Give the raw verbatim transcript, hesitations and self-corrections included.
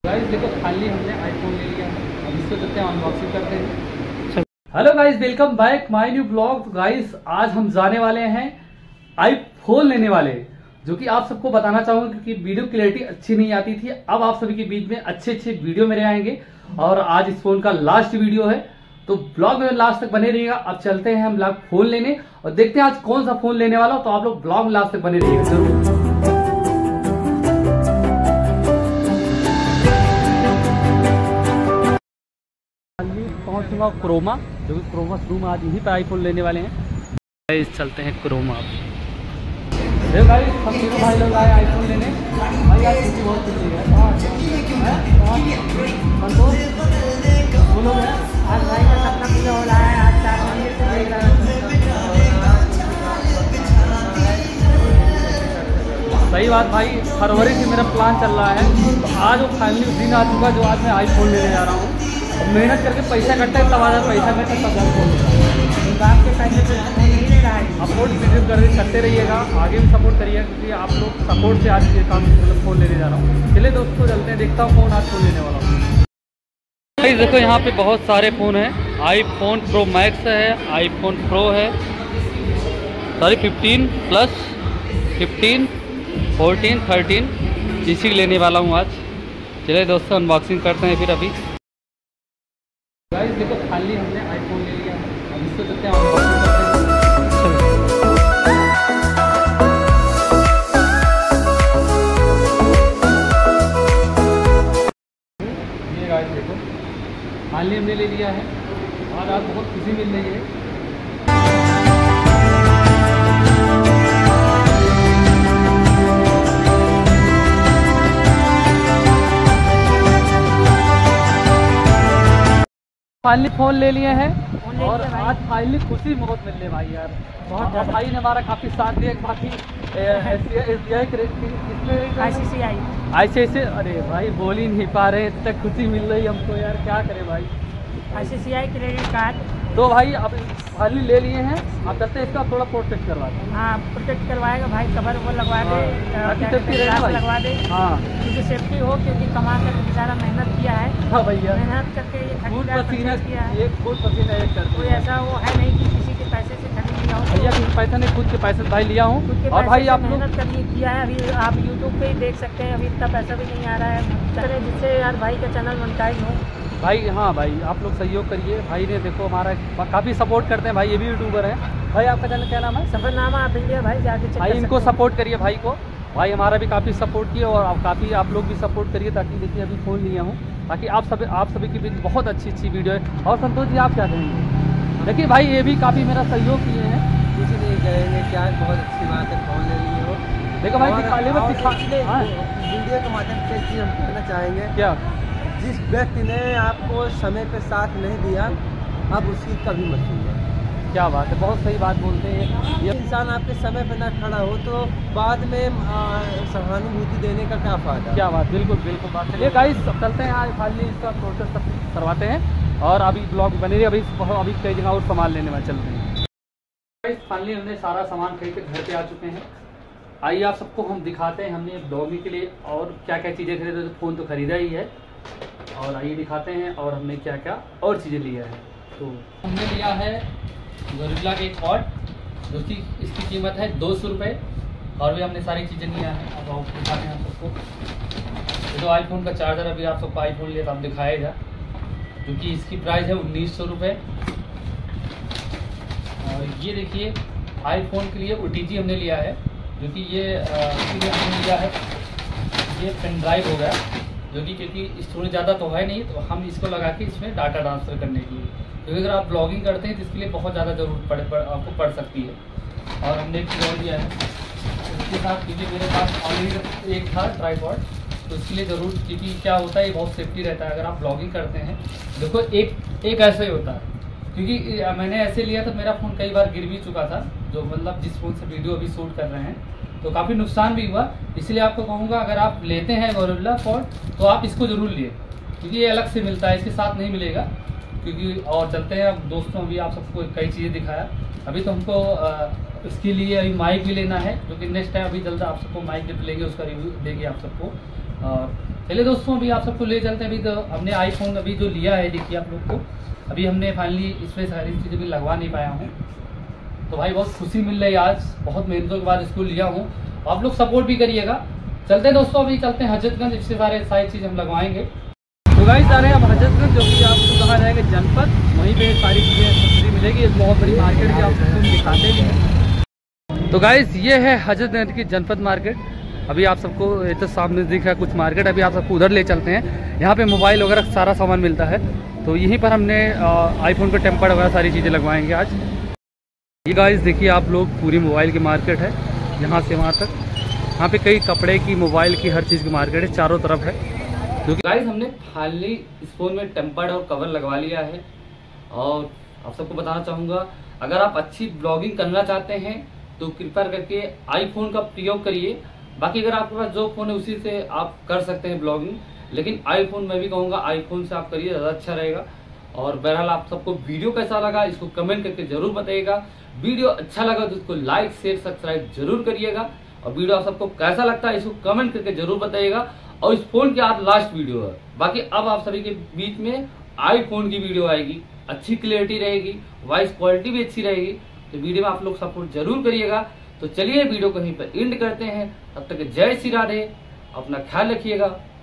Guys देखो खाली हमने आईफोन ले लिया, अब इसको चलते हैं अनबॉक्सिंग करते हैं। Hello guys, welcome back my new blog. Guys आज हम जाने वाले हैं आईफोन लेने वाले, जो कि आप सबको बताना चाहूंगा कि वीडियो क्लैरिटी अच्छी नहीं आती थी। अब आप सभी के बीच में अच्छे अच्छे वीडियो मेरे आएंगे और आज इस फोन का लास्ट वीडियो है, तो ब्लॉग में लास्ट तक बने रहिएगा। अब चलते हैं हम लोग फोन लेने और देखते हैं आज कौन सा फोन लेने वाला हो, तो आप लोग ब्लॉग में लास्ट तक बने रहिएगा। पहुंचूंगा क्रोमा, जो कि क्रोमा शोरूम आज यहीं पे आईफोन लेने वाले हैं। गाइस चलते हैं क्रोमा। हे गाइस हम तीनों भाई लोग आए आईफोन लेने। भाई आज खुशी बहुत खुशी है। संतोष बोलो है आज भाई का सपना पूरा हो रहा है। आज चार महीने से देख रहा है। सही बात भाई, फरवरी से मेरा प्लान चल रहा है, तो आज वो फाइनली दिन आ चुका जो आज मैं आईफोन लेने जा रहा हूँ। मेहनत करके पैसा इकट्ठा तब आ पैसा इकट्ठा तब फोन बाप के पैसे पे नहीं ले रहा है। सपोर्ट वीडियो कर करते रहिएगा, आगे भी सपोर्ट करिएगा, क्योंकि आप लोग सपोर्ट से आज ये काम मतलब फोन लेने जा रहा हूँ। चलिए दोस्तों चलते हैं, देखता हूँ फोन आज फोन लेने वाला हूँ। देखो यहाँ पे बहुत सारे फ़ोन हैं। आईफोन प्रो मैक्स है, आईफोन प्रो है, sorry fifteen plus, fifteen, fourteen, thirteen, इसी लेने वाला हूँ आज। चलिए दोस्तों अनबॉक्सिंग करते हैं फिर अभी। गाइस देखो खाली हमने आईफोन ले लिया है, अब इसको चलते हैं अनबॉक्सिंग करते हैं। ये गाइस देखो खाली हमने ले लिया है और आज बहुत खुशी मिल रही है। फाइनली फोन ले लिए हैं और आज फाइनली खुशी बहुत मिल रही भाई यार, बहुत। भाई ने हमारा काफी साथ दिया। बाकी आई सी सी आई ऐसे ऐसे अरे भाई बोल ही नहीं पा रहे, इतना खुशी मिल रही हमको यार, क्या करें भाई। आई सी सी आई क्रेडिट कार्ड तो भाई अब फाइनली ले लिए हैं, आप चलते हैं इसका थोड़ा प्रोटेक्ट करवा दें। हाँ प्रोटेक्ट करवाएगा भाई, कवर वो लगवा दे, लगवा दे। हाँ क्योंकि सेफ्टी हो, क्योंकि कमा कर बेचारा मेहनत किया है। हाँ भैया मेहनत करके ये खून खरीदार पसीना किया है। एक खून पसीना एक कर कोई ऐसा वो है नहीं कि किसी के पैसे से खरीद लिया हो। भैया किसी पैसा नहीं, खुद के पैसे भाई लिया हूँ। और भाई आप मेहनत करके किया है। अभी आप यूट्यूब पे ही देख सकते हैं, अभी इतना पैसा भी नहीं आ रहा है जिससे यार भाई का चैनल मोनेटाइज हो। भाई हाँ भाई आप लोग सहयोग करिए। भाई ने देखो हमारा काफ़ी सपोर्ट करते हैं भाई, ये भी यूट्यूबर हैं। भाई आपका चैनल क्या नाम है? सफरनामा आप इंडिया भाई, जाके भाई इनको सपोर्ट करिए भाई को। भाई हमारा भी काफ़ी सपोर्ट किया और काफ़ी आप लोग भी सपोर्ट करिए, ताकि देखिए अभी फ़ोन लिया हूँ, ताकि आप सभी आप सभी के बीच बहुत अच्छी अच्छी वीडियो है। और संतोष जी आप क्या कहेंगे? देखिए भाई ये भी काफ़ी मेरा सहयोग किए हैं। कुछ नहीं कहेंगे, क्या बहुत अच्छी बात है फोन ले लिए हो। देखो भाई दिखाने में दिखा वीडियो के माध्यम से चीज़ हम कहना चाहेंगे, क्या जिस व्यक्ति ने आपको समय पे साथ नहीं दिया अब उसकी कभी मत सुनिए। क्या बात है, बहुत सही बात बोलते हैं। ये इंसान आपके समय पे ना खड़ा हो तो बाद में सहानुभूति देने का क्या फ़ायदा। क्या बात, बिल्कुल बिल्कुल बात। चलिए गाइस चलते हैं आज फाइनली इसका प्रोसेस सब करवाते हैं और अभी ब्लॉग बने रही। अभी अभी कई जगह और सामान लेने में चलते हैं। गाइस फाइनली हमने सारा सामान खरीद के घर पे आ चुके हैं। आइए आप सबको हम दिखाते हैं हमने ब्लॉगिंग के लिए और क्या क्या चीज़ें खरीदे। तो फ़ोन तो खरीदा ही है और आइए दिखाते हैं और हमने क्या क्या और चीज़ें लिया है। तो हमने लिया है गोरिल्ला के एक पॉड, जो कि इसकी कीमत है दो सौ रुपये। और भी हमने सारी चीज़ें लिया है, अब आप दिखाते हैं आप सबको। ये तो आईफोन का चार्जर, अभी आप सबको आईफोन लिया तो आप दिखाएगा, जो कि इसकी प्राइस है उन्नीस सौ रुपये। और ये देखिए आईफोन के लिए ओ टी जी हमने लिया है, जो कि ये इसलिए हमने लिया है, ये पेन ड्राइव हो गया, जो कि क्योंकि स्टोरेज ज़्यादा तो है नहीं, तो हम इसको लगा के इसमें डाटा ट्रांसफ़र करने के लिए, क्योंकि अगर आप ब्लॉगिंग करते हैं तो इसके लिए बहुत ज़्यादा ज़रूरत पड़, पड़ आपको पड़ सकती है। और हमने एक चीज़ और लिया है इसके साथ, क्योंकि मेरे पास ऑलरेडी एक था ट्राइपॉड, तो इसके लिए ज़रूर, क्योंकि क्या होता है ये बहुत सेफ्टी रहता है अगर आप ब्लॉगिंग करते हैं। देखो एक एक ऐसा ही होता है, क्योंकि मैंने ऐसे लिया तो मेरा फ़ोन कई बार गिर भी चुका था, जो मतलब जिस फ़ोन से वीडियो अभी शूट कर रहे हैं, तो काफ़ी नुकसान भी हुआ। इसलिए आपको कहूँगा अगर आप लेते हैं गोरिल्ला पॉड तो आप इसको ज़रूर लिए, क्योंकि ये अलग से मिलता है, इसके साथ नहीं मिलेगा। क्योंकि और चलते हैं अब दोस्तों, अभी आप सबको कई चीज़ें दिखाया। अभी तो हमको इसके लिए अभी माइक भी लेना है, जो कि नेक्स्ट टाइम अभी जल्द आप सबको माइक गिफ्ट लेंगे, उसका रिव्यू देंगे आप सबको। और चलिए दोस्तों, अभी आप सबको ले चलते हैं। अभी तो हमने आईफोन अभी जो लिया है, देखिए आप लोग को, अभी हमने फाइनली इसमें सारी चीज़ें भी लगवा नहीं पाया हूँ। तो भाई बहुत खुशी मिल रही है, आज बहुत मेहनतों के बाद इसको लिया हूँ। आप लोग सपोर्ट भी करिएगा। चलते हैं दोस्तों, अभी चलते हैं हजरतगंज, इससे सारे सारी चीज़ हम लगवाएंगे। तो गाइस जा रहे हैं अब हजरतगंज, जो कि आपको कहा जाएगा जनपद, वहीं पे सारी चीज़ें सब्सिडी मिलेगी। इस बहुत बड़ी मार्केट की आपको हम दिखाते भी हैं। तो गाइस ये है हजरतगंज की जनपद मार्केट। अभी आप सबको ये तो सामने दिख रहा है कुछ मार्केट, अभी आप सबको उधर ले चलते हैं। यहाँ पे मोबाइल वगैरह सारा सामान मिलता है, तो यहीं पर हमने आईफोन का टेम्पर वगैरह सारी चीज़ें लगवाएंगे आज। ये गाइस देखिए आप लोग, पूरी मोबाइल की मार्केट है यहाँ से वहाँ तक। यहाँ पे कई कपड़े की, मोबाइल की, हर चीज़ की मार्केट है, चारों तरफ है। क्योंकि गाइस हमने फाइनली इस फ़ोन में टेम्पर्ड और कवर लगवा लिया है। और आप सबको बताना चाहूँगा, अगर आप अच्छी ब्लॉगिंग करना चाहते हैं तो कृपया करके आईफोन का प्रयोग करिए। बाकी अगर आपके पास जो फ़ोन है उसी से आप कर सकते हैं ब्लॉगिंग, लेकिन आईफोन मैं भी कहूँगा आईफोन से आप करिए, ज़्यादा अच्छा रहेगा। और बहरहाल आप सबको वीडियो कैसा लगा इसको कमेंट करके जरूर बताइएगा। वीडियो अच्छा लगा तो उसको लाइक शेयर सब्सक्राइब जरूर करिएगा। और वीडियो आप सबको कैसा लगता है इसको कमेंट करके जरूर बताइएगा। और इस फोन की आज लास्ट वीडियो है, बाकी अब आप सभी के बीच में आईफोन की वीडियो आएगी, अच्छी क्लियरिटी रहेगी, वॉइस क्वालिटी भी अच्छी रहेगी। तो वीडियो में आप लोग सपोर्ट जरूर करिएगा। तो चलिए वीडियो को यहीं पर एंड करते हैं। तब तक जय श्री राधे, अपना ख्याल रखिएगा।